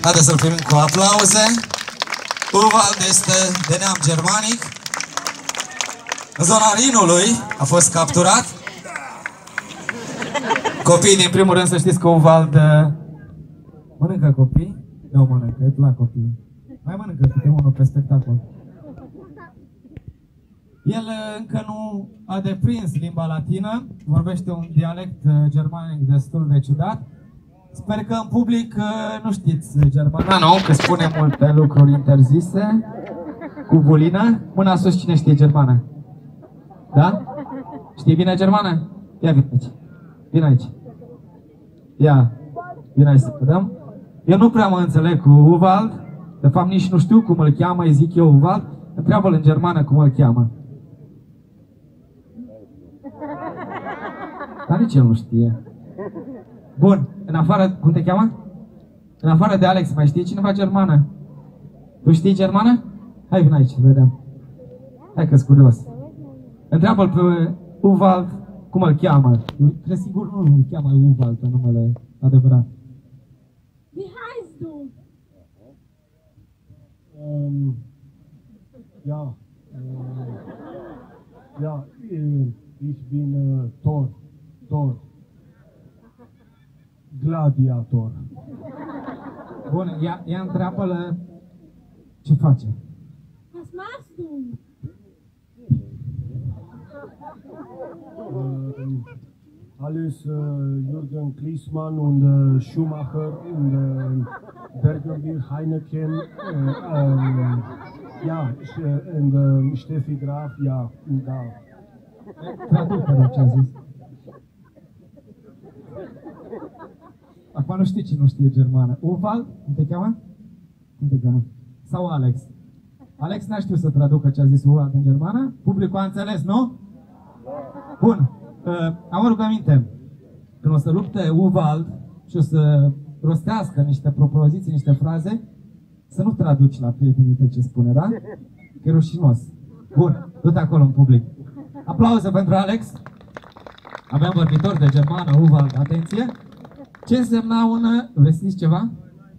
Haideți să-l primim cu aplauze. Uwald este de neam germanic. În zona Rinului a fost capturat. Copiii, din primul rând, să știți că Uwald mănâncă copii. Nu mănâncă, îi plac copiii. Mai mănâncă câte unul pe spectacol. El încă nu a deprins limba latină, vorbește un dialect germanic destul de ciudat. Sper că în public nu știți germana, nu? Că spune multe lucruri interzise. Cu bulină. Mâna sus, cine știe germană? Da? Știi bine germană? Ia vine aici. Vine aici. Ia. Vine aici să vedem. Eu nu prea mă înțeleg cu Uwald. De fapt nici nu știu cum îl cheamă, îi zic eu Uwald. Întreabă-l în germană cum îl cheamă. Dar nici el nu știe. Bun, în afară, cum te cheamă? În afară de Alex, mai știe cineva germană? Tu știi germană? Hai, vin aici, să vedem. Hai că-s curios. Întreabă-l pe Uwald cum îl cheamă. Cred sigur nu îl cheamă Uwald pe numele adevărat. Wie heißt du? Ich bin Thor. Gladiator. Bun, ia întreabă-l ce face. Was machst du? Alles Jürgen Klinsmann und Schumacher und Bergerbier, Heineken, und Steffi Graf, ja, da. Traducă ce a zis. Acum nu știi cine nu știe germană. Uwald? Cum te cheamă? Cum te cheamă? Sau Alex? Alex n-a știut să traducă ce a zis Uwald în germană? Publicul a înțeles, nu? Bun. Am o rugăminte. Când o să lupte Uwald și o să rostească niște propoziții, niște fraze, să nu traduci la prietenii tăi ce spune, da? Că e rușinos. Bun. Du-te acolo în public. Aplauze pentru Alex. Avem vorbitor de germană, Uwald. Atenție. Ce însemna un... Vrei să zici ceva?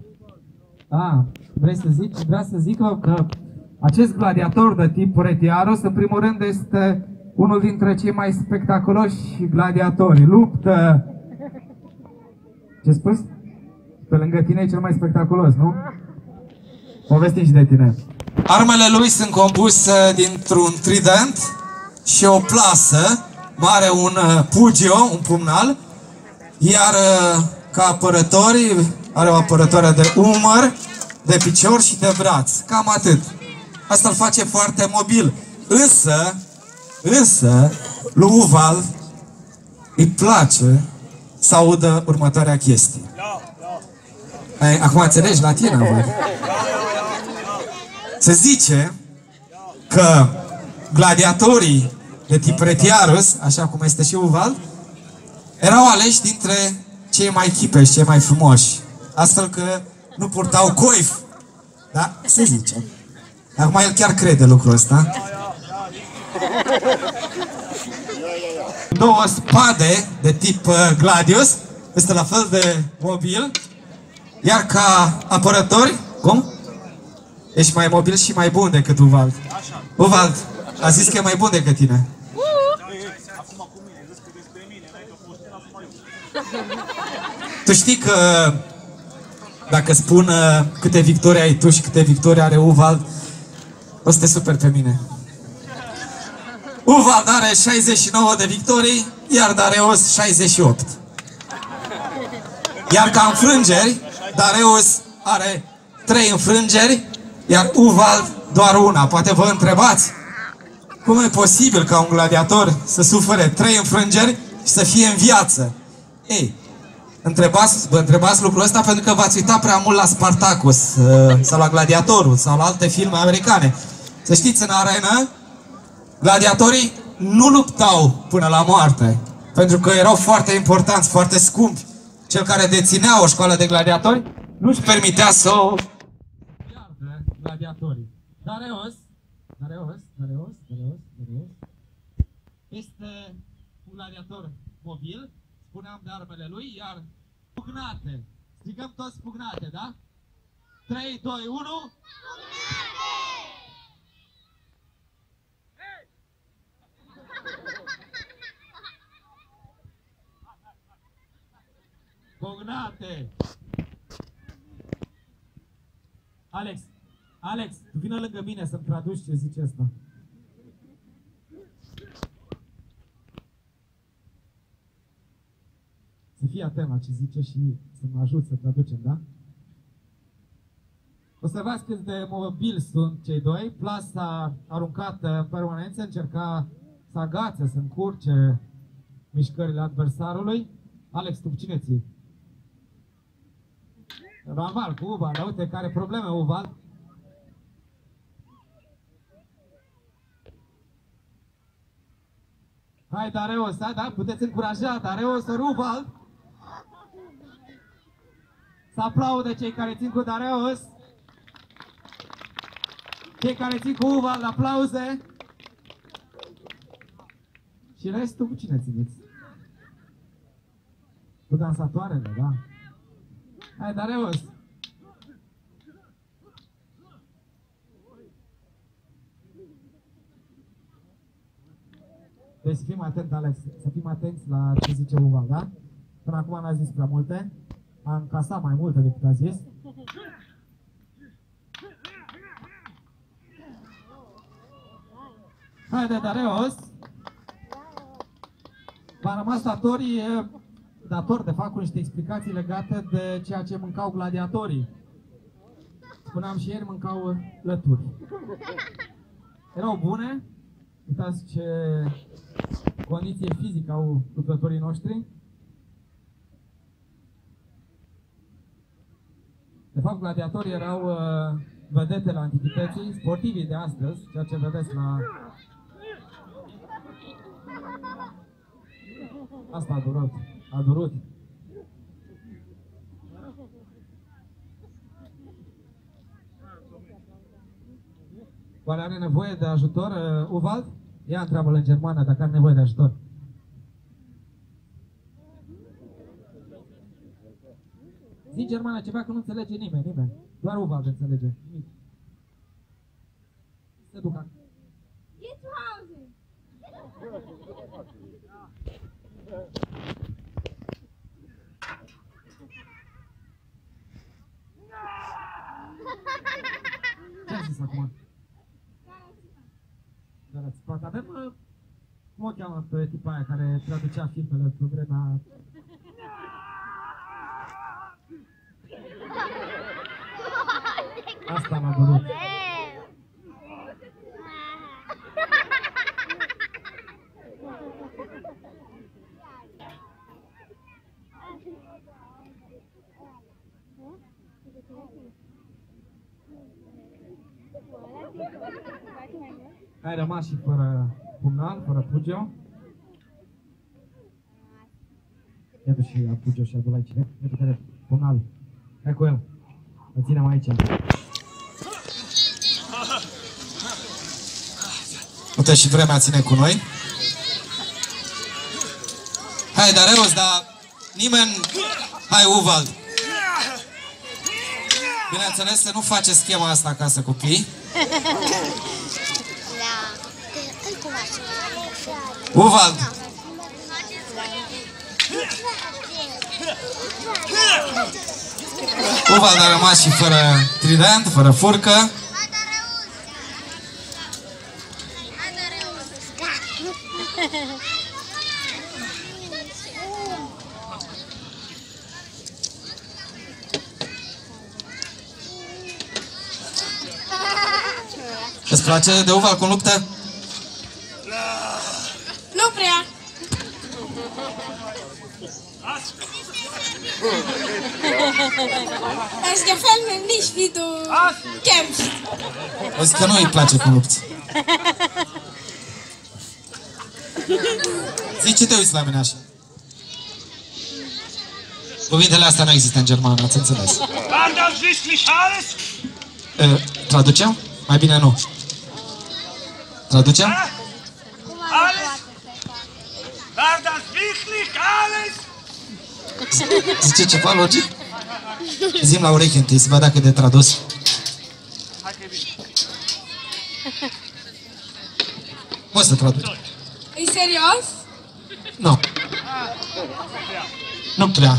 Vrei să zici? Vreau să zic că acest gladiator de tip Retiaros, în primul rând, este unul dintre cei mai spectaculoși gladiatori. Luptă... Ce spus? Pe lângă tine e cel mai spectaculos, nu? Povestim și de tine. Armele lui sunt compuse dintr-un trident și o plasă. Are un pugio, un pumnal. Iar ca apărători are o apărătoare de umăr, de picior și de braț. Cam atât. Asta îl face foarte mobil. Însă, lui Uwald îi place să audă următoarea chestie. Acum înțelegi latina, voi? Se zice că gladiatorii de tip Retiarus, așa cum este și Uwald, erau aleși dintre cei mai chipeși, cei mai frumoși. Astfel că nu purtau coif. Da? Se zice. Acum el chiar crede lucrul ăsta. Două spade de tip gladius. Este la fel de mobil. Iar ca apărători, cum? Ești mai mobil și mai bun decât Uwald. Uwald a zis că e mai bun decât tine. Tu știi că dacă spun câte victorii ai tu și câte victorii are Uwald, o să te superi pe mine. Uwald are 69 de victorii, iar Dareos 68. Iar ca înfrângeri, Dareos are 3 înfrângeri, iar Uwald doar una. Poate vă întrebați, cum e posibil ca un gladiator să sufere 3 înfrângeri și să fie în viață? Ei, vă întrebați lucrul ăsta pentru că v-ați uitat prea mult la Spartacus sau la Gladiatorul sau la alte filme americane. Să știți, în arenă, gladiatorii nu luptau până la moarte, pentru că erau foarte importanți, foarte scumpi. Cel care deținea o școală de gladiatori nu-și permitea să o piardă gladiatorii. Dareos este un gladiator mobil, spuneam de armele lui, iar pugnate. Strigăm toți pugnate, da? 3, 2, 1. Cognate! Alex, tu vină lângă mine să-mi traduci ce zice asta. Să fii atent la ce zice și să mă ajut să traducem, da? Observați cât de mobil sunt cei doi. Plasa aruncată în permanență încerca să agațe, să încurce mișcările adversarului. Alex, tu cine ții? Normal, cu Uval, dar uite care probleme Uval. Hai Dareos, hai, da? Puteți încuraja Dareos ori Uval. Să aplaude cei care țin cu Dareos. Cei care țin cu Uval, aplauze. Și restul cu cine țineți? Cu dansatoarele, da? Hai, Dareos! Deci să fim atenți, Alex, să fim atenți la ce zice Uval, da? Până acum n-a zis prea multe. A încasat mai multe decât a zis. Haide, Dareos! V-a rămas dator, de fapt, cu niște explicații legate de ceea ce mâncau gladiatorii. Spuneam și ieri, mâncau lături. Erau bune. Uitați ce condiție fizică au luptătorii noștri. De fapt, gladiatorii erau vedetele antichității, sportivii de astăzi, ceea ce vedeți la... Asta a durut. Oare are nevoie de ajutor, Uvald? Ia întreabă-l în germană dacă are nevoie de ajutor. Zi în germană ceva că nu înțelege nimeni. Doar Uvald înțelege. Se ducă. Geh zu Hause. Ce ai zis acum? Garațipat. Avem, cum o cheamă pe tipa aia care traducea filmele pe vremea... Asta m-a durut. Ai rămas și fără pumnal, fără Pugio. Iată și Pugio și adu-l aici. Iată care pumnal. Hai cu el. Îl ținem aici. Uite și vremea ține cu noi. Hai, Dareos, dar nimeni... Hai, Uvald. Bineînțeles să nu faceți schema asta acasă, copii. Uvald! Uvald a rămas și fără trident, fără furcă. Îți place de Uvald cum luptă? Nu prea. Es gefällt mir nicht, wie du kämpfst. O zic că nu îi place cum lupți. Zici, ce te uiți la mine așa? Cuvintele astea nu există în germană, ați înțeles? Traducem? Mai bine nu. Traducem? Zice ceva logic? Zi-mi la urechi întâi, să văd dacă e de tradus. Poți să traduci. E serios? Nu. Nu prea.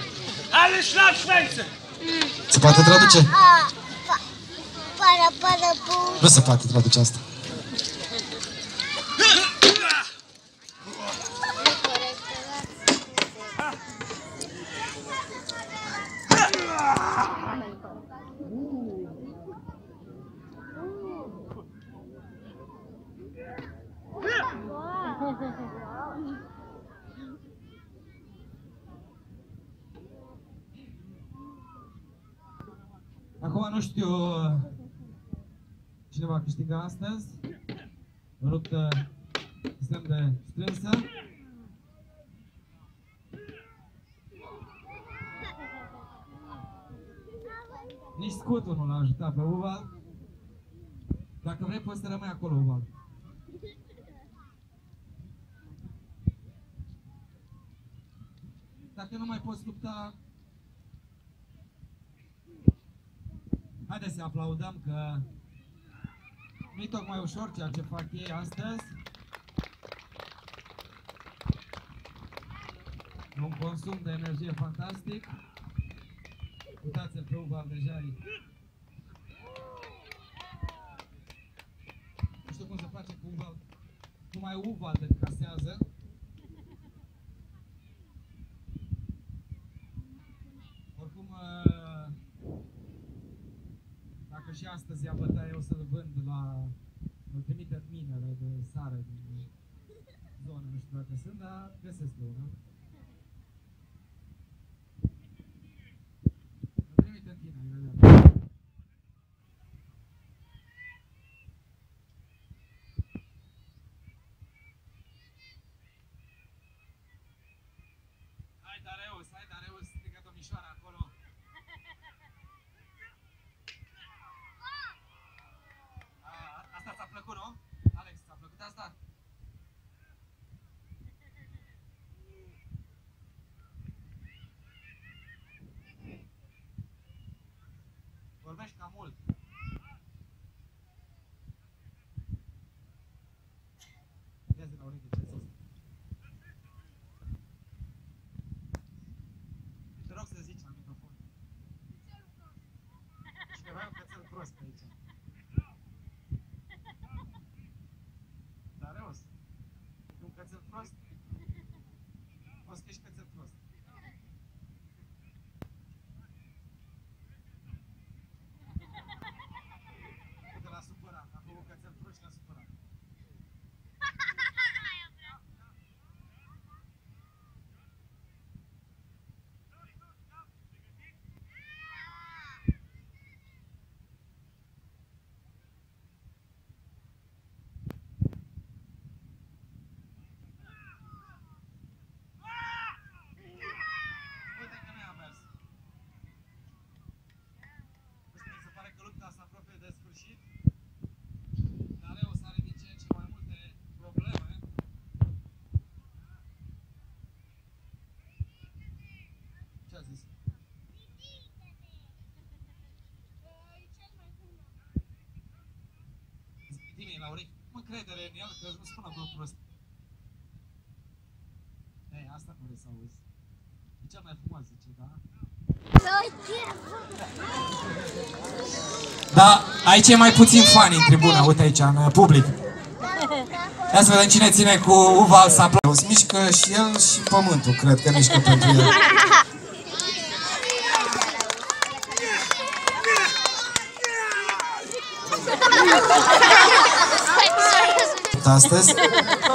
Se poate traduce? Nu se poate traduce asta. Acum nu știu cine va câștiga astăzi. O luptă extrem de strânsă. Nici scutul nu l-a ajutat pe Uval. Dacă vrei, poți să rămâi acolo, Uval. Dacă nu mai poți lupta, haideți să aplaudăm că nu-i tocmai ușor ceea ce fac ei astăzi. Un consum de energie fantastic. Uitați-l pe Uval deja. Nu știu cum se face cu Uval. Numai Uval te casează. Oricum, dacă și astăzi ia bătaie, o să-l vând la... Îl trimite în minele de sare din zonă, nu știu dacă sunt, dar găsesc pe una. Îl trimite în tine, imediat. Hai, Dareus, strigă domnișoara acolo. Asta ți-a plăcut, nu? Alex, ți-a plăcut asta? Vorbești cam mult. Ia-zi la ureche ce zi. Te rog să zici la microfon. Cineva e un cățel prost pe aici. Dareus, e un cățel prost? O să ești cățel prost. Uite, l-a supărat. A făcut cățel prost și l-a supărat. Uite că nu i-a mers. Mi se pare că lupta se apropie de sfârșit. Dareus are din ce în ce mai multe probleme. Ce a zis? Zi-mi la urechi. Mă încredere în el că nu spună vreo prost. Ei, asta nu vrei să auzi. E cel mai frumos, zice, da? Da, aici e mai puțin fani în tribună, uite aici, în public. Ia să vedem cine ține cu Uval să aplauze. Mișcă și el și pământul, cred că mișcă pentru el. Astăzi.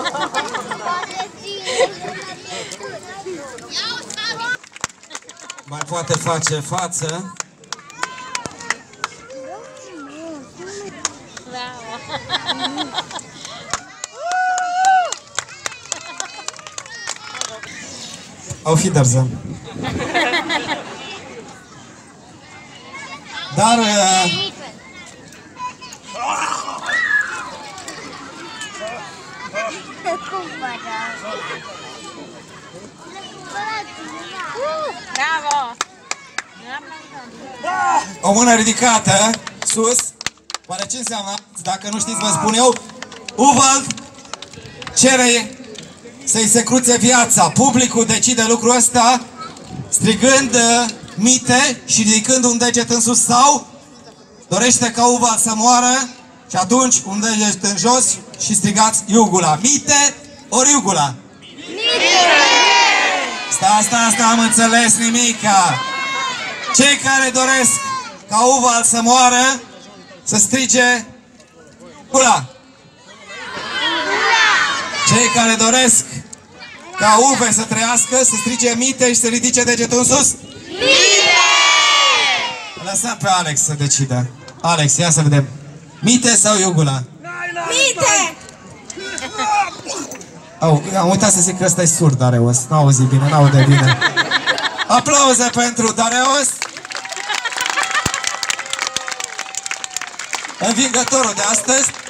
Mai poate face față. Auf Wiedersehen. Dar Bravo! O mână ridicată, sus. Oare ce înseamnă? Dacă nu știți, vă spun eu. Uvald cere să-i se cruțe viața. Publicul decide lucrul ăsta strigând mite și ridicând un deget în sus sau dorește ca Uvald să moară și atunci un deget în jos și strigați Iugula. Mite ori Iugula? Mite! Sta, am înțeles nimica. Cei care doresc ca Uvald să moară să strige Iugula. Cei care doresc ca Uve să trăiască să strige Mite și să ridice degetul în sus. Mite! Lăsăm pe Alex să decidă. Alex, ia să vedem. Mite sau Iugula? Mite! Am uitat să zic că ăsta e surd, Dareos. N-auzi bine, n-aude bine. Aplauze pentru Dareos. Învingătorul de astăzi.